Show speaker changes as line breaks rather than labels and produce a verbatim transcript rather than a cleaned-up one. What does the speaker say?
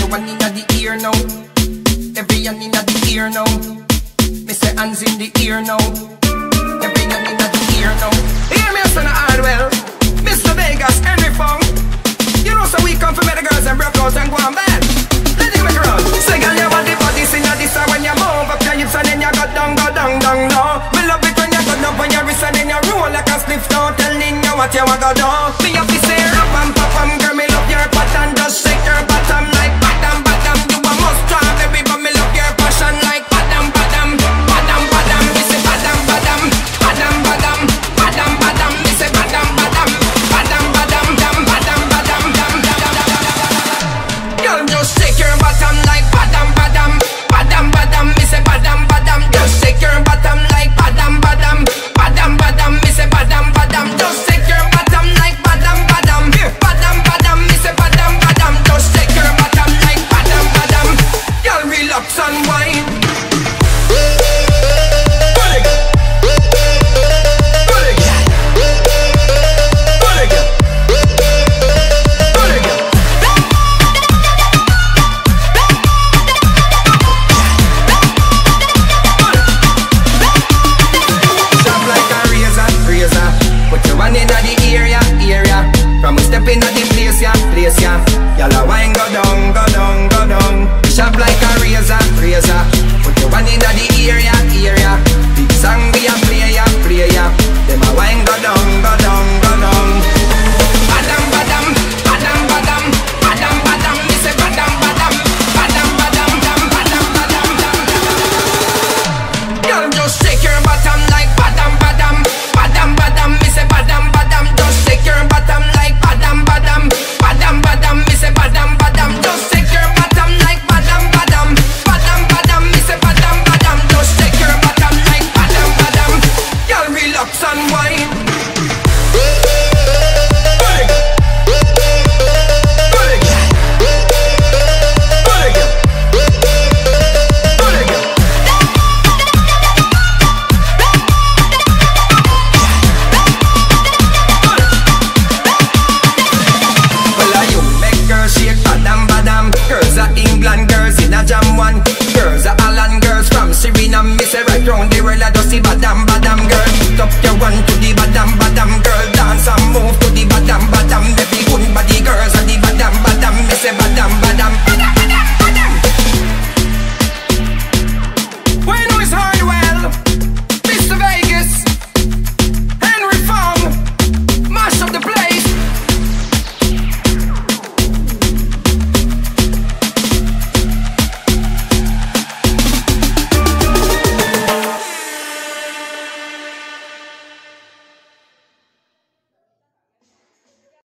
one inna the ear now. Every hand inna the ear now. Me say hands in the ear now. Every hand inna the ear now. Hear me, son of Hardwell, Mister Vegas, Henry Fong. You know, so we come for me the girls and broke out and go on bad. Let it make a run. Say, girl, you want the body, sing a this when you move up your hips and then you go down, go down, down, low. Me love it when you go up on your wrist and then you roll like a spliff down, telling you what you want to do. Me have to say, rap and pop and girl, me love your pattern, just shake your bottom like bottom, bottom. You a must try, baby, but me love your passion like bottom, bottom, bottom, bottom. Me say bottom, bottom, bottom, bottom, bottom, bottom. Me say bottom, bottom, bottom, bottom, bottom, bottom, bottom, bottom. Girl, just shake your bottom like bottom, bottom, bottom, bottom. Me say bottom, bottom. Just shake your bottom like bottom, bottom, bottom, bottom. Me say bottom, bottom. Just shake your bottom like bottom, bottom, bottom, bottom. Me say bottom, bottom. Just shake your bottom like bottom, bottom. Girl, relax and wine. From we step in at the place, yeah, place, yeah. Y'all a wine go down, go down, go down. Sharp like a razor, razor. Put your one in the area,